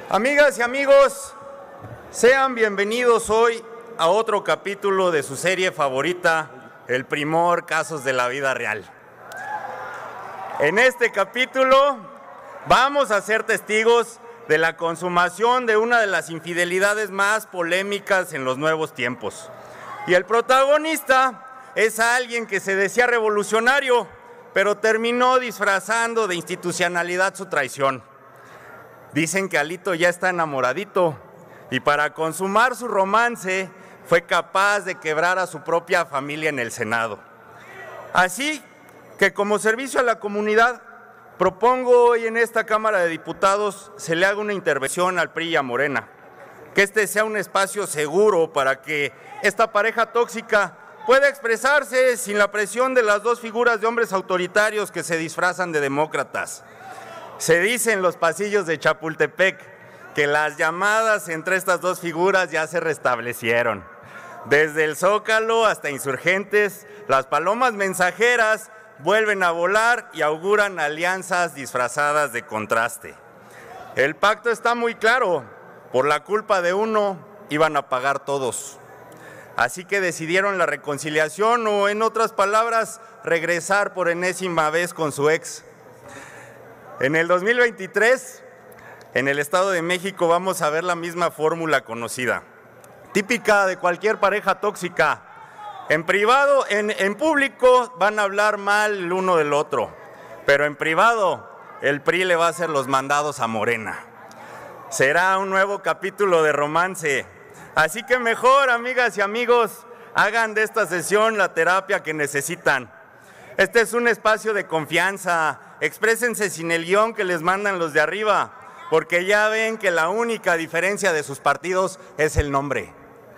Amigas y amigos, sean bienvenidos hoy a otro capítulo de su serie favorita, El Primor, Casos de la Vida Real. En este capítulo vamos a ser testigos de la consumación de una de las infidelidades más polémicas en los nuevos tiempos. Y el protagonista es alguien que se decía revolucionario, pero terminó disfrazando de institucionalidad su traición. Dicen que Alito ya está enamoradito y para consumar su romance fue capaz de quebrar a su propia familia en el Senado. Así que como servicio a la comunidad, propongo hoy en esta Cámara de Diputados se le haga una intervención al PRI y a Morena, que este sea un espacio seguro para que esta pareja tóxica pueda expresarse sin la presión de las dos figuras de hombres autoritarios que se disfrazan de demócratas. Se dice en los pasillos de Chapultepec que las llamadas entre estas dos figuras ya se restablecieron. Desde el Zócalo hasta Insurgentes, las palomas mensajeras vuelven a volar y auguran alianzas disfrazadas de contraste. El pacto está muy claro, por la culpa de uno iban a pagar todos. Así que decidieron la reconciliación o, en otras palabras, regresar por enésima vez con su ex. En el 2023, en el Estado de México vamos a ver la misma fórmula conocida, típica de cualquier pareja tóxica. En privado, en público van a hablar mal el uno del otro, pero en privado el PRI le va a hacer los mandados a Morena. Será un nuevo capítulo de romance, así que mejor, amigas y amigos, hagan de esta sesión la terapia que necesitan. Este es un espacio de confianza. Exprésense sin el guión que les mandan los de arriba, porque ya ven que la única diferencia de sus partidos es el nombre.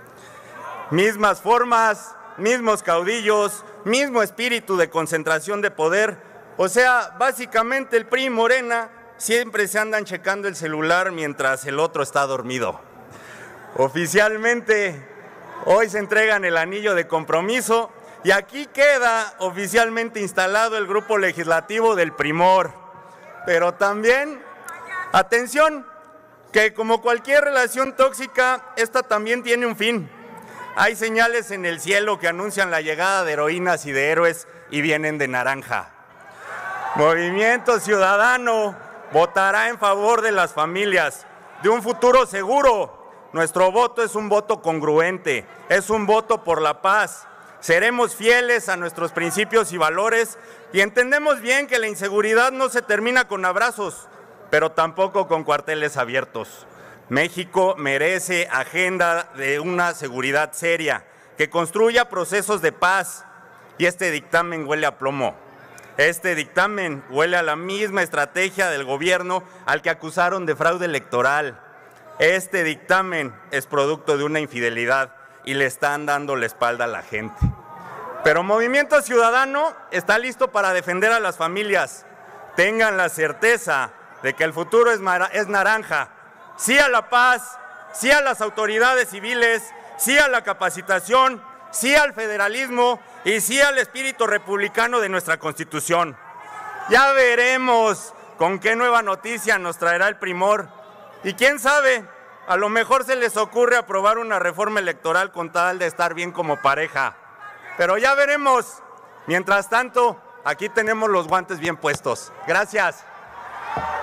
Mismas formas, mismos caudillos, mismo espíritu de concentración de poder. O sea, básicamente el PRI y Morena siempre se andan checando el celular mientras el otro está dormido. Oficialmente, hoy se entregan el anillo de compromiso. Y aquí queda oficialmente instalado el grupo legislativo del Primor. Pero también, atención, que como cualquier relación tóxica, esta también tiene un fin. Hay señales en el cielo que anuncian la llegada de heroínas y de héroes y vienen de naranja. Movimiento Ciudadano votará en favor de las familias, de un futuro seguro. Nuestro voto es un voto congruente, es un voto por la paz. Seremos fieles a nuestros principios y valores y entendemos bien que la inseguridad no se termina con abrazos, pero tampoco con cuarteles abiertos. México merece agenda de una seguridad seria, que construya procesos de paz, y este dictamen huele a plomo. Este dictamen huele a la misma estrategia del gobierno al que acusaron de fraude electoral. Este dictamen es producto de una infidelidad y le están dando la espalda a la gente. Pero Movimiento Ciudadano está listo para defender a las familias. Tengan la certeza de que el futuro es naranja. Sí a la paz, sí a las autoridades civiles, sí a la capacitación, sí al federalismo y sí al espíritu republicano de nuestra Constitución. Ya veremos con qué nueva noticia nos traerá el Primor. Y quién sabe, a lo mejor se les ocurre aprobar una reforma electoral con tal de estar bien como pareja. Pero ya veremos. Mientras tanto, aquí tenemos los guantes bien puestos. Gracias.